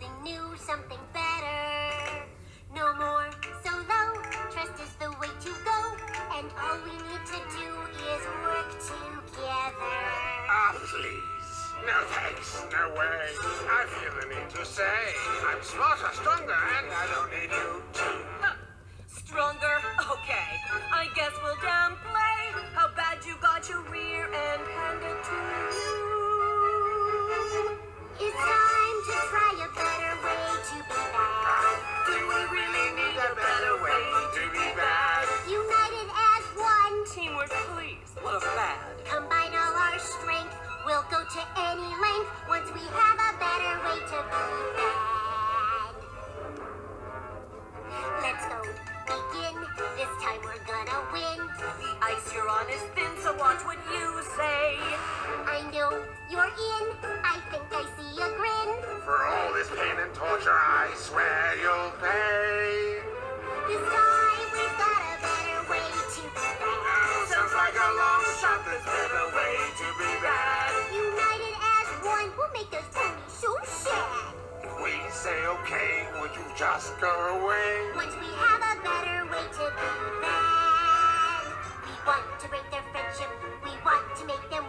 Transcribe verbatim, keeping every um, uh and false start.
something new, something better. No more solo, trust is the way to go. And all we need to do is work together. Ah, please. No thanks, no way. I feel the need to say I'm smarter, stronger, and I don't need you to. Huh. Stronger? Okay. I guess we'll downplay how bad you got your rear end handed to you. It's time to try a better way to be bad. Do we really need a better way to be bad? United as one. Teamwork, please. What a fad. Combine all our strength. We'll go to any length once we have a better way to be bad. Let's go begin. This time we're gonna win. The ice you're on is thin, so watch what you say. I know you're in. I think I see a grin. For all this pain and torture, I swear you'll pay. This time we've got a better way to be bad. Sounds like a long shot, there's better way to be bad. United as one, we'll make those ponies so sad. If we say okay, would you just go away? Once we have a better way to be bad. We want to break their friendship. We want to make them